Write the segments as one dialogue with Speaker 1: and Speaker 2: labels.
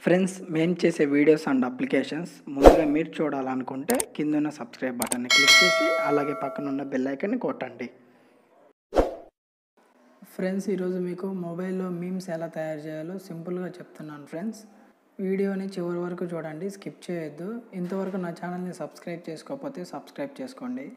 Speaker 1: Friends, మేము చేసే videos and applications ముందుగా మీరు చూడాలనుకుంటే కిందున్న సబ్స్క్రైబ్ బటన్ని క్లిక్ చేసి అలాగే పక్కనున్న బెల్ ఐకాన్ని కొట్టండి. ఫ్రెండ్స్, ఈరోజు మీకు మొబైల్లో మీమ్స్ ఎలా తయారు చేయాలో సింపుల్గా చెప్తున్నాను. ఫ్రెండ్స్, వీడియోని చివరి వరకు చూడండి, స్కిప్ చేయొద్దు. ఇంతవరకు నా ఛానల్ని సబ్స్క్రైబ్ చేసుకోకపోతే సబ్స్క్రైబ్ చేసుకోండి.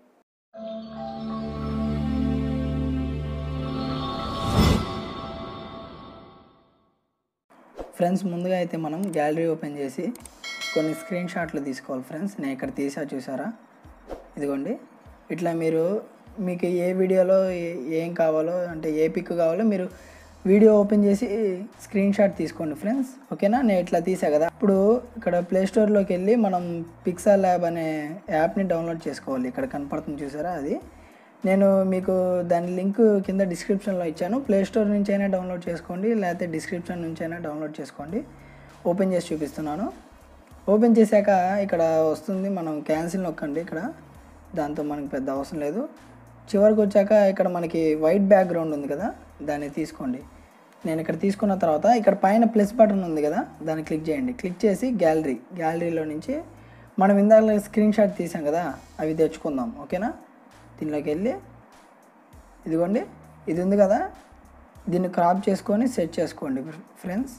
Speaker 1: ఫ్రెండ్స్, ముందుగా అయితే మనం గ్యాలరీ ఓపెన్ చేసి కొన్ని స్క్రీన్ షాట్లు తీసుకోవాలి. ఫ్రెండ్స్, నేను ఇక్కడ తీసా, చూసారా? ఇదిగోండి. ఇట్లా మీకు ఏ వీడియోలో ఏం కావాలో, అంటే ఏ పిక్ కావాలో మీరు వీడియో ఓపెన్ చేసి స్క్రీన్ షాట్ తీసుకోండి ఫ్రెండ్స్. ఓకేనా? నేను ఇట్లా తీసా కదా. ఇప్పుడు ఇక్కడ ప్లే స్టోర్లోకి వెళ్ళి మనం పిక్సెల్ ల్యాబ్ అనే యాప్ని డౌన్లోడ్ చేసుకోవాలి. ఇక్కడ కనపడుతుంది, చూసారా? అది నేను మీకు దాని లింక్ కింద డిస్క్రిప్షన్లో ఇచ్చాను. ప్లే స్టోర్ నుంచి అయినా డౌన్లోడ్ చేసుకోండి, లేకపోతే డిస్క్రిప్షన్ నుంచి అయినా డౌన్లోడ్ చేసుకోండి. ఓపెన్ చేసి చూపిస్తున్నాను. ఓపెన్ చేశాక ఇక్కడ వస్తుంది, మనం క్యాన్సిల్ నొక్కండి. ఇక్కడ దాంతో మనకి పెద్ద అవసరం లేదు. చివరికి వచ్చాక ఇక్కడ మనకి వైట్ బ్యాక్గ్రౌండ్ ఉంది కదా, దాన్ని తీసుకోండి. నేను ఇక్కడ తీసుకున్న తర్వాత ఇక్కడ పైన ప్లస్ బటన్ ఉంది కదా, దాన్ని క్లిక్ చేయండి. క్లిక్ చేసి గ్యాలరీలో నుంచి మనం ఇందాక స్క్రీన్ షాట్ తీసాం కదా, అవి తెచ్చుకుందాం. ఓకేనా? దీనిలోకి వెళ్ళి ఇదిగోండి, ఇది ఉంది కదా, దీన్ని క్రాప్ చేసుకొని సెట్ చేసుకోండి ఫ్రెండ్స్.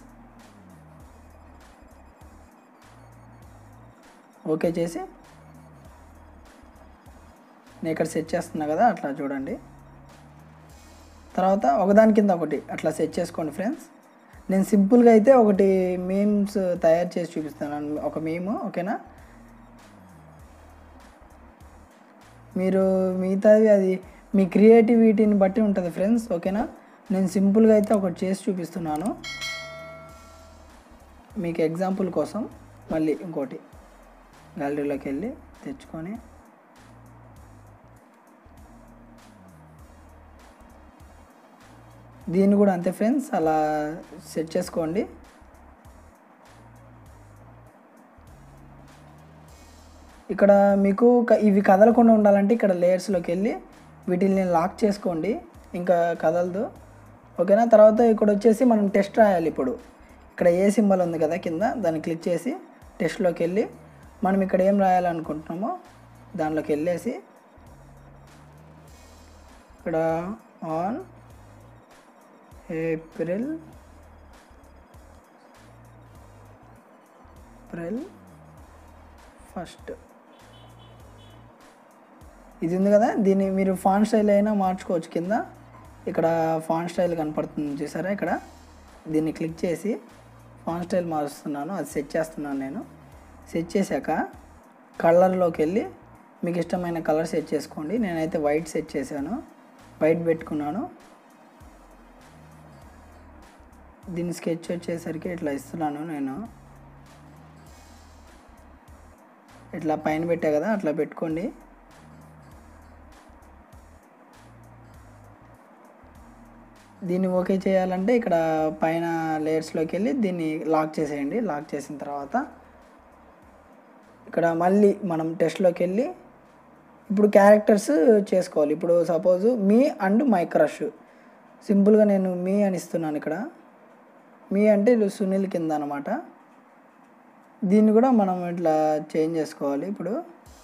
Speaker 1: ఓకే చేసి నేను ఇక్కడ సెట్ చేస్తున్నా కదా, అట్లా చూడండి. తర్వాత ఒకదాని కింద ఒకటి అట్లా సెట్ చేసుకోండి ఫ్రెండ్స్. నేను సింపుల్గా అయితే ఒకటి మీమ్స్ తయారు చేసి చూపిస్తాను, ఒక మీమ్. ఓకేనా? మీరు మిగతాది అది మీ క్రియేటివిటీని బట్టి ఉంటుంది ఫ్రెండ్స్. ఓకేనా? నేను సింపుల్గా అయితే ఒకటి చేసి చూపిస్తున్నాను మీకు ఎగ్జాంపుల్ కోసం. మళ్ళీ ఇంకోటి గ్యాలరీలోకి వెళ్ళి తెచ్చుకొని దీన్ని కూడా అంతే ఫ్రెండ్స్, అలా సెట్ చేసుకోండి. ఇక్కడ మీకు ఇవి కదలకుండా ఉండాలంటే ఇక్కడ లేయర్స్లోకి వెళ్ళి వీటిని లాక్ చేసుకోండి, ఇంకా కదలదు. ఓకేనా? తర్వాత ఇక్కడ వచ్చేసి మనం టెస్ట్ రాయాలి. ఇప్పుడు ఇక్కడ ఏ సింబల్ ఉంది కదా కింద, దాన్ని క్లిక్ చేసి టెస్ట్లోకి వెళ్ళి మనం ఇక్కడ ఏం రాయాలనుకుంటున్నామో దానిలోకి వెళ్ళేసి ఇక్కడ ఆన్ ఏప్రిల్ 1 ఇది ఉంది కదా, దీన్ని మీరు ఫాంట్ స్టైల్ అయినా మార్చుకోవచ్చు. కింద ఇక్కడ ఫాంట్ స్టైల్ కనపడుతుంది, చూసారా? ఇక్కడ దీన్ని క్లిక్ చేసి ఫాంట్ స్టైల్ మారుస్తున్నాను, అది సెట్ చేస్తున్నాను. నేను సెట్ చేశాక కలర్లోకి వెళ్ళి మీకు ఇష్టమైన కలర్ సెట్ చేసుకోండి. నేనైతే వైట్ సెట్ చేశాను, వైట్ పెట్టుకున్నాను. దీని స్కెచ్ వచ్చేసరికి ఇట్లా ఇస్తున్నాను. నేను ఇట్లా పైన పెట్టా కదా, అట్లా పెట్టుకోండి. దీన్ని ఓకే చేయాలంటే ఇక్కడ పైన లేయర్స్లోకి వెళ్ళి దీన్ని లాక్ చేసేయండి. లాక్ చేసిన తర్వాత ఇక్కడ మళ్ళీ మనం టెస్ట్లోకి వెళ్ళి ఇప్పుడు క్యారెక్టర్స్ చేసుకోవాలి. ఇప్పుడు suppose me and my crush, సింపుల్గా నేను మీ అని ఇస్తున్నాను. ఇక్కడ మీ అంటే సునీల్ కింద అనమాట. దీన్ని కూడా మనం ఇట్లా చేంజ్ చేసుకోవాలి. ఇప్పుడు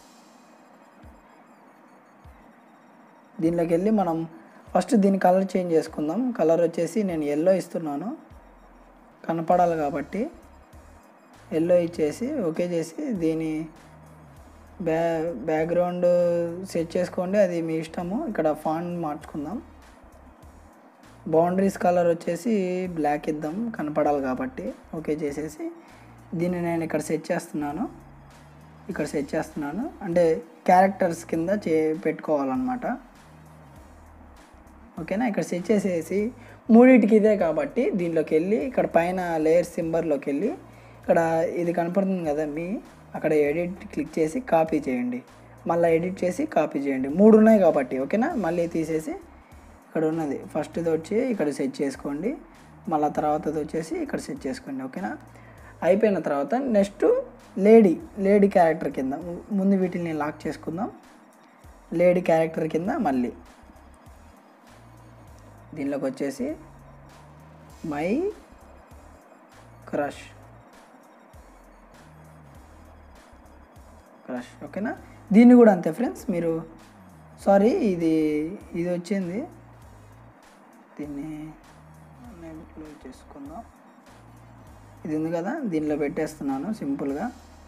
Speaker 1: దీనిలోకి వెళ్ళి మనం ఫస్ట్ దీని కలర్ చేంజ్ చేసుకుందాం. కలర్ వచ్చేసి నేను ఎల్లో ఇస్తున్నాను, కనపడాలి కాబట్టి ఎల్లో ఇచ్చేసి ఓకే చేసి దీని బ్యాక్గ్రౌండ్ సెట్ చేసుకోండి, అది మీ ఇష్టము. ఇక్కడ ఫాంట్ మార్చుకుందాం. బౌండరీస్ కలర్ వచ్చేసి బ్లాక్ ఇద్దాం, కనపడాలి కాబట్టి. ఓకే చేసేసి దీన్ని నేను ఇక్కడ సెట్ చేస్తున్నాను. అంటే క్యారెక్టర్స్ కింద పెట్టుకోవాలన్నమాట. ఓకేనా? ఇక్కడ సెట్ చేసేసి మూడింటికి ఇదే కాబట్టి దీనిలోకి వెళ్ళి ఇక్కడ పైన లేయర్ సింబల్లోకి వెళ్ళి ఇక్కడ ఇది కనపడుతుంది కదా మీ, అక్కడ ఎడిట్ క్లిక్ చేసి కాపీ చేయండి. మళ్ళీ ఎడిట్ చేసి కాపీ చేయండి. 3 ఉన్నాయి కాబట్టి. ఓకేనా? మళ్ళీ తీసేసి ఇక్కడ ఉన్నది ఫస్ట్ది వచ్చి ఇక్కడ సెట్ చేసుకోండి, మళ్ళీ తర్వాతది వచ్చేసి ఇక్కడ సెట్ చేసుకోండి. ఓకేనా? అయిపోయిన తర్వాత నెక్స్ట్ లేడీ క్యారెక్టర్ కింద ముందు వీటిని లాక్ చేసుకుందాం. లేడీ క్యారెక్టర్ కింద మళ్ళీ దీనిలోకి వచ్చేసి మై క్రష్ క్రష్. ఓకేనా, దీన్ని కూడా అంతే ఫ్రెండ్స్. మీరు సారీ ఇది వచ్చింది, దీన్ని క్లోజ్ చేసుకుందాం. ఇది ఉంది కదా, దీనిలో పెట్టేస్తున్నాను సింపుల్గా.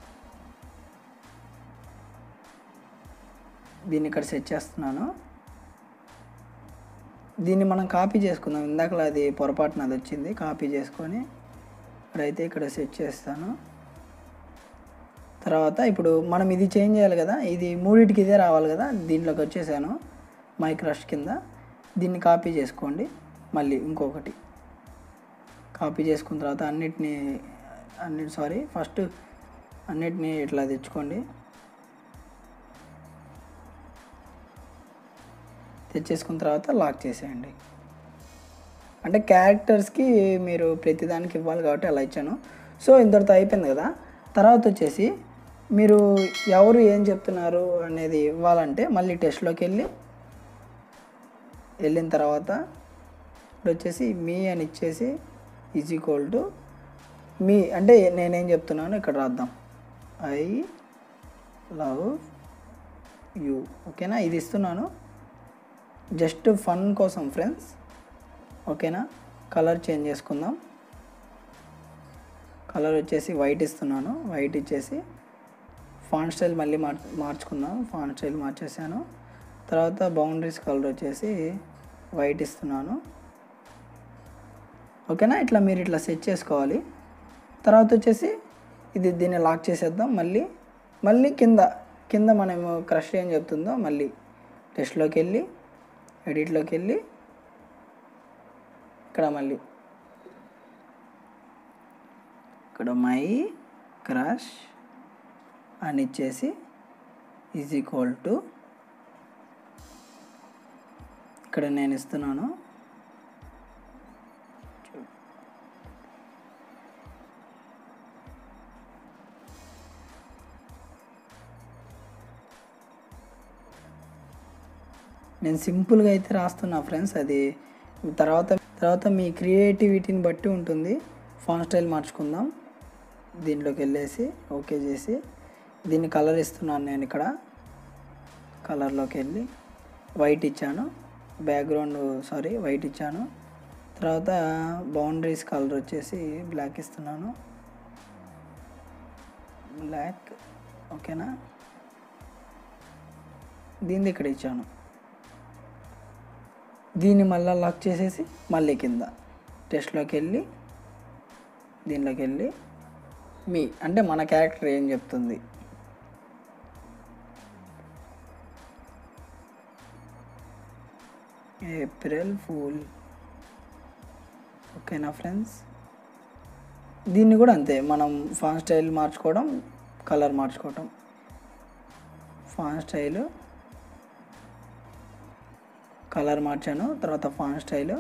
Speaker 1: దీన్ని ఇక్కడ సెట్ చేస్తున్నాను. దీన్ని మనం కాపీ చేసుకుందాం. ఇందాకలా అది పొరపాటున అది వచ్చింది, కాపీ చేసుకొని ఇక్కడైతే ఇక్కడ సెట్ చేస్తాను. తర్వాత ఇప్పుడు మనం ఇది చేంజ్ చేయాలి కదా, ఇది మూడింటికి ఇదే రావాలి కదా. దీంట్లోకి వచ్చేసాను మై క్రష్ కింద. దీన్ని కాపీ చేసుకోండి. మళ్ళీ ఇంకొకటి కాపీ చేసుకున్న తర్వాత ఫస్ట్ అన్నిటినీ ఇట్లా తెచ్చుకోండి. తెచ్చేసుకున్న తర్వాత లాక్ చేసేయండి. అంటే క్యారెక్టర్స్కి మీరు ప్రతిదానికి ఇవ్వాలి కాబట్టి అలా ఇచ్చాను. సో ఇంతటితో అయిపోయింది కదా. తర్వాత వచ్చేసి మీరు ఎవరు ఏం చెప్తున్నారు అనేది ఇవ్వాలంటే మళ్ళీ టెస్ట్లోకి వెళ్ళిన తర్వాత ఇప్పుడు వచ్చేసి మీ అని ఇచ్చేసి ఈజ్ ఈక్వల్ టు మీ అంటే నేనేం చెప్తున్నాను ఇక్కడ రాద్దాం. I love you. ఓకేనా, ఇది ఇస్తున్నాను జస్ట్ ఫన్ కోసం ఫ్రెండ్స్. ఓకేనా, కలర్ చేంజ్ చేసుకుందాం. కలర్ వచ్చేసి వైట్ ఇస్తున్నాను. వైట్ ఇచ్చేసి ఫాంట్ స్టైల్ మళ్ళీ మార్చుకుందాం. Font style మార్చేసాను. తర్వాత బౌండరీస్ కలర్ వచ్చేసి వైట్ ఇస్తున్నాను. ఓకేనా, ఇట్లా మీరు ఇట్లా సెట్ చేసుకోవాలి. తర్వాత వచ్చేసి దీన్ని లాక్ చేసేద్దాం. మళ్ళీ కింద మనము క్రష్ ఏం చెప్తుందో మళ్ళీ టెస్ట్లోకి వెళ్ళి ఎడిట్లోకి వెళ్ళి ఇక్కడ మళ్ళీ ఇక్కడ మై క్రష్ అని ఇచ్చేసి ఈజ్ ఈక్వల్ టు ఇక్కడ నేను ఇస్తున్నాను. నేను సింపుల్గా అయితే రాస్తున్నా ఫ్రెండ్స్. అది తర్వాత మీ క్రియేటివిటీని బట్టి ఉంటుంది. ఫాంట్ స్టైల్ మార్చుకుందాం. దీంట్లోకి వెళ్ళేసి ఓకే చేసి దీన్ని కలర్ ఇస్తున్నాను. నేను ఇక్కడ కలర్లోకి వెళ్ళి వైట్ ఇచ్చాను. వైట్ ఇచ్చాను. తర్వాత బౌండరీస్ కలర్ వచ్చేసి బ్లాక్ ఇస్తున్నాను. బ్లాక్. ఓకేనా, దీన్ని ఇక్కడ ఇచ్చాను. దీన్ని మళ్ళీ లాక్ చేసేసి మళ్ళీ కింద టెస్ట్లోకి వెళ్ళి దీనిలోకి వెళ్ళి మీ అంటే మన క్యారెక్టర్ ఏం చెప్తుంది. April fool. ఓకేనా ఫ్రెండ్స్, దీన్ని కూడా అంతే. మనం ఫాంట్ స్టైల్ మార్చుకోవడం, కలర్ మార్చుకోవడం. ఫాంట్ స్టైల్ కలర్ మార్చాను. తర్వాత ఫాంట్ స్టైల్,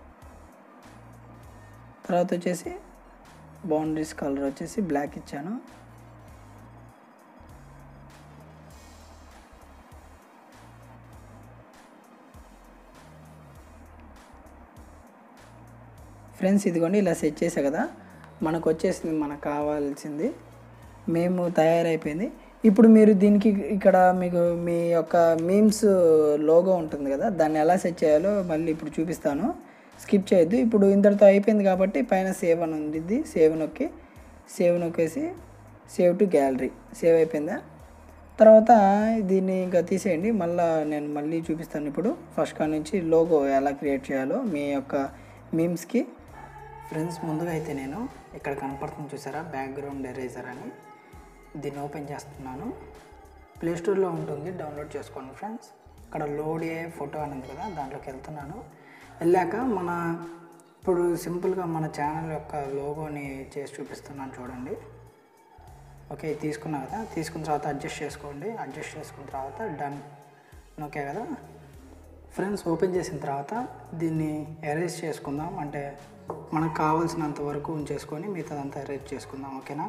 Speaker 1: తర్వాత వచ్చేసి బౌండరీస్ కలర్ వచ్చేసి బ్లాక్ ఇచ్చాను. ఫ్రెండ్స్ ఇదిగోండి ఇలా సెట్ చేసా కదా, మనకు వచ్చేసింది. మనకు కావాల్సింది మేము తయారైపోయింది. ఇప్పుడు మీరు దీనికి ఇక్కడ మీకు మీ యొక్క మీమ్స్ లోగో ఉంటుంది కదా, దాన్ని ఎలా సెట్ చేయాలో మళ్ళీ ఇప్పుడు చూపిస్తాను. స్కిప్ చేయొద్దు. ఇప్పుడు ఇంతటితో అయిపోయింది కాబట్టి పైన సేవ్ అని ఉంది. సేవ్ నొక్కేసి సేవ్ టు గ్యాలరీ. సేవ్ అయిపోయిందా? తర్వాత దీన్ని ఇంకా తీసేయండి. నేను చూపిస్తాను ఇప్పుడు ఫస్ట్ కాడ నుంచి లోగో ఎలా క్రియేట్ చేయాలో మీ యొక్క మీమ్స్కి. ఫ్రెండ్స్ ముందుగా అయితే నేను ఇక్కడ కనపడుతుంది చూసారా, బ్యాక్గ్రౌండ్ ఎరేజర్ అని. దీన్ని ఓపెన్ చేస్తున్నాను. ప్లేస్టోర్లో ఉంటుంది, డౌన్లోడ్ చేసుకోండి ఫ్రెండ్స్. ఇక్కడ లోడ్ ఏ ఫోటో అని ఉంది కదా, దాంట్లోకి వెళ్తున్నాను. వెళ్ళాక ఇప్పుడు సింపుల్గా మన ఛానల్ యొక్క లోగోని చేసి చూపిస్తున్నాను చూడండి. ఓకే, తీసుకున్నా కదా, తీసుకున్న తర్వాత అడ్జస్ట్ చేసుకోండి. అడ్జస్ట్ చేసుకున్న తర్వాత డన్ ఓకే కదా ఫ్రెండ్స్. ఓపెన్ చేసిన తర్వాత దీన్ని ఎరేజ్ చేసుకుందాం. అంటే మనకు కావాల్సినంత వరకు ఉంచేసుకొని మిగతాదంతా ఎరేజ్ చేసుకుందాం. ఓకేనా.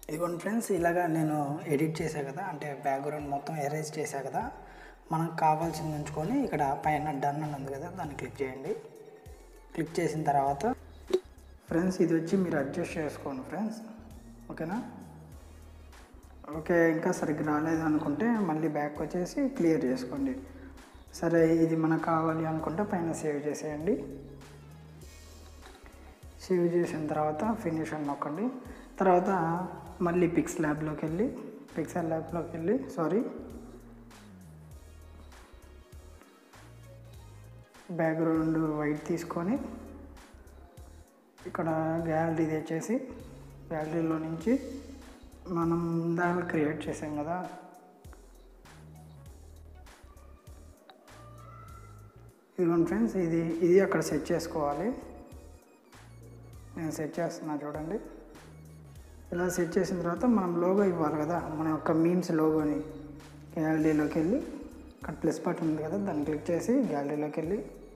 Speaker 1: ఇదిగోండి ఫ్రెండ్స్, ఇలాగా నేను ఎడిట్ చేశా కదా, అంటే బ్యాక్గ్రౌండ్ మొత్తం ఎరేజ్ చేశా కదా. మనకు కావాల్సింది ఉంచుకొని ఇక్కడ పైన డన్ అని ఉంది కదా, దాన్ని క్లిక్ చేయండి. క్లిక్ చేసిన తర్వాత ఫ్రెండ్స్ ఇది వచ్చి మీరు అడ్జస్ట్ చేసుకోండి ఫ్రెండ్స్, ఓకేనా. ఓకే, ఇంకా సరిగ్గా రాలేదు అనుకుంటే మళ్ళీ బ్యాక్ వచ్చేసి క్లియర్ చేసుకోండి. సరే, ఇది మనకు కావాలి అనుకుంటే పైన సేవ్ చేసేయండి. సేవ్ చేసిన తర్వాత ఫినిష్ అని నొక్కండి. తర్వాత మళ్ళీ పిక్సెల్ ల్యాబ్లోకి వెళ్ళి బ్యాక్గ్రౌండ్ వైట్ తీసుకొని ఇక్కడ గ్యాలరీ తెచ్చేసి గ్యాలరీలో నుంచి మనం దాన్ని క్రియేట్ చేసాం కదా, ఇదిగోండి ఫ్రెండ్స్, ఇది అక్కడ సెట్ చేసుకోవాలి. నేను సెట్ చేస్తున్నా చూడండి. ఇలా సెట్ చేసిన తర్వాత మనం లోగో ఇవ్వాలి కదా, మన యొక్క మీమ్స్ లోగోని గ్యాలరీలోకి వెళ్ళి ఇక్కడ ప్లస్ బటన్ ఉంది కదా, దాన్ని క్లిక్ చేసి గ్యాలరీలోకి వెళ్ళి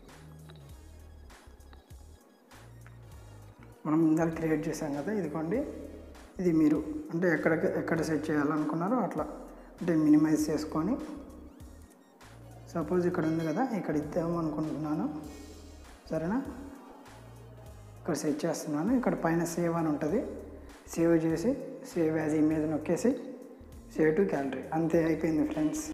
Speaker 1: మనం ఇందాక క్రియేట్ చేసాం కదా, ఇదిగోండి. ఇది మీరు అంటే ఎక్కడ సెట్ చేయాలనుకున్నారో అట్లా అంటే మినిమైజ్ చేసుకొని, సపోజ్ ఇక్కడ ఉంది కదా, ఇక్కడ ఇద్దాము అనుకుంటున్నాను, సరేనా. ఇక్కడ సెట్ చేస్తున్నాను. ఇక్కడ పైన సేవ్ అని ఉంటుంది, సేవ్ చేసి సేవ్ యాజ్ ఇమేజ్ నొక్కేసి సేవ్ టు గ్యాలరీ, అంతే అయిపోయింది ఫ్రెండ్స్.